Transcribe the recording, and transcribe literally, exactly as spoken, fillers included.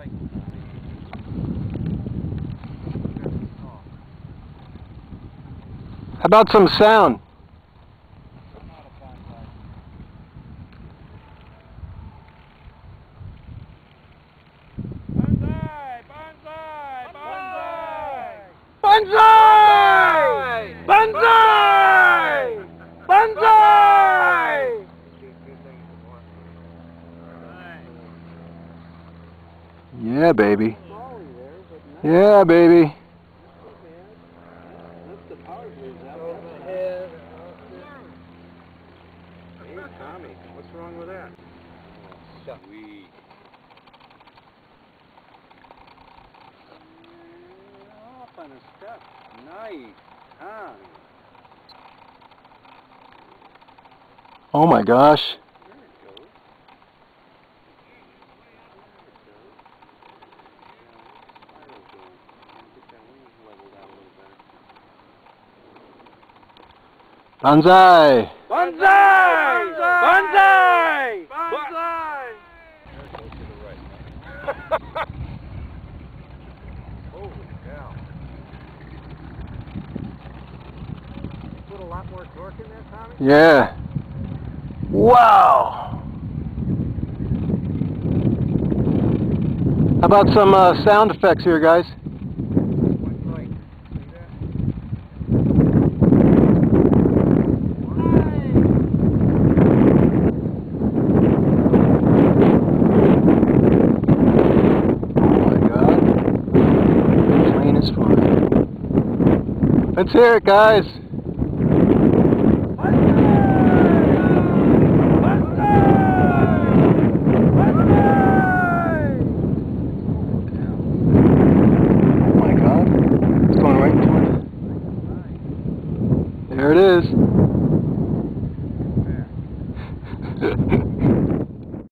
How about some sound? Banzai! Banzai! Banzai! Banzai! Banzai! Banzai! Yeah, baby. Yeah, baby. Hey, Tommy, what's wrong with that? Sweet. Off on a step. Nice, Tommy. Oh my gosh. There it goes. Banzai! Banzai! Banzai! Banzai! There it goes to the right. Holy cow. Put a lot more torque in there, Tommy? Yeah. Wow! How about some uh, sound effects here, guys? Let's hear it, guys. Oh my God. It's going right into it. There it is.